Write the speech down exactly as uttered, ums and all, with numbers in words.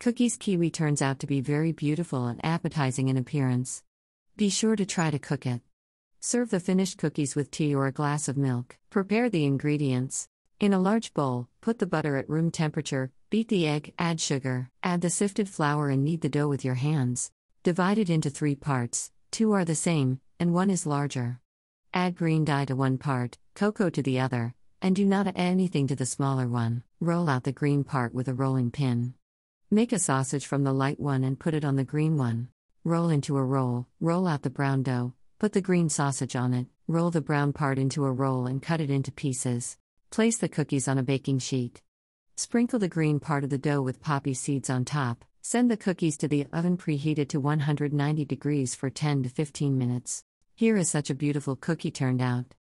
Cookies kiwi turns out to be very beautiful and appetizing in appearance. Be sure to try to cook it. Serve the finished cookies with tea or a glass of milk. Prepare the ingredients. In a large bowl, put the butter at room temperature, beat the egg, add sugar, add the sifted flour and knead the dough with your hands. Divide it into three parts, two are the same, and one is larger. Add green dye to one part, cocoa to the other, and do not add anything to the smaller one. Roll out the green part with a rolling pin. Make a sausage from the light one and put it on the green one. Roll into a roll, roll out the brown dough, put the green sausage on it, roll the brown part into a roll and cut it into pieces. Place the cookies on a baking sheet. Sprinkle the green part of the dough with poppy seeds on top. Send the cookies to the oven preheated to one hundred ninety degrees for ten to fifteen minutes. Here is such a beautiful cookie turned out.